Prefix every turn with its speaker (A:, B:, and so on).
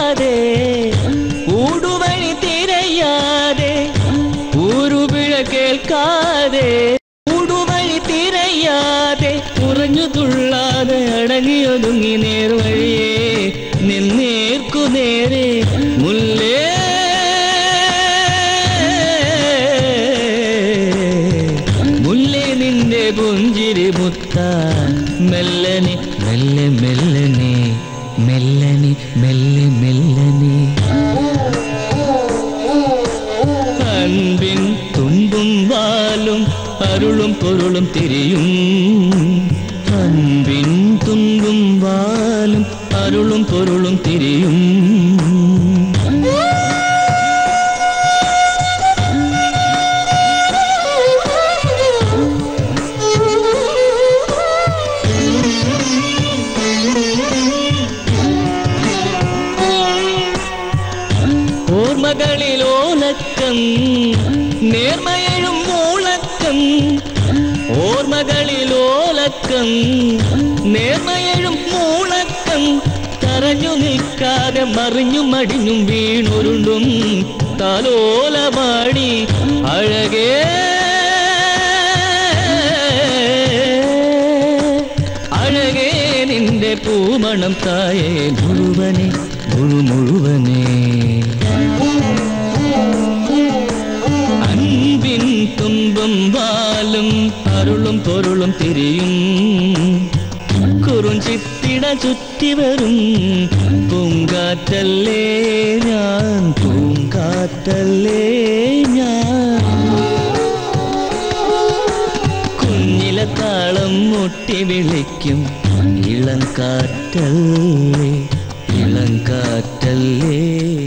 A: കേൾക്കാതെ ഊടുവഴി തിരയാതെ ഊരുപിഴ കേൾക്കാതെ ഊടുവഴി തിരയാതെ ഉറഞ്ഞു തുള്ളാതെ അടങ്ങിയൊതുങ്ങി നേർവഴിയേ നിന്നേർക്കു നേരെ മുല്ലേ മുല്ലേ നിന്റെ പുഞ്ചിരി മുത്താൻ മെല്ലനെ മെല്ലെ മെല്ലനെ മെല്ലനെ മെല്ലെ മെല്ലനെ അൻപിൻ തുമ്പും വാലും അരുളും പൊരുളും തിരിയും അൻപിൻ തുമ്പും വാലും അരുളും പൊരുളും തിരിയും ഓർമ്മകളിലോലക്കം നേർമയഴും മൂളക്കം ഓർമ്മകളിലോലക്കം നേർമയഴും മൂളക്കം തറഞ്ഞു നിൽക്കാതെ മറിഞ്ഞും മടിഞ്ഞും വീണുരുണ്ടും താലോലമാടി അഴകേ അഴകേ നിന്റെ പൂമണം തായേ മുഴുവനെ മുഴുവനെ അൻപിൻ തുമ്പും വാലും അരുളും പൊരുളും തിരിയും കുറുഞ്ചിത്തിട ചുറ്റി വരും പൂങ്കാറ്റല്ലേ ഞാൻ പൂങ്കാറ്റല്ലേ ഞാൻ കുഞ്ഞിലെ താളം മുട്ടി വിളിക്കും ഇളം കാറ്റല്ലേ ഇളം കാറ്റല്ലേ